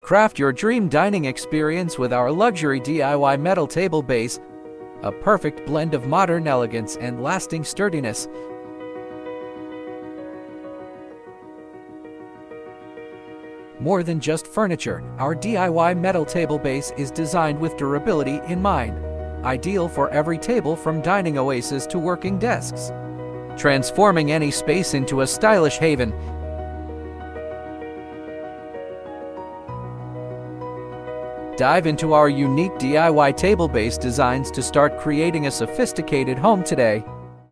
Craft your dream dining experience with our luxury DIY metal table base, a perfect blend of modern elegance and lasting sturdiness. More than just furniture, our DIY metal table base is designed with durability in mind, ideal for every table from dining oasis to working desks, transforming any space into a stylish haven. Dive into our unique DIY table base designs to start creating a sophisticated home today.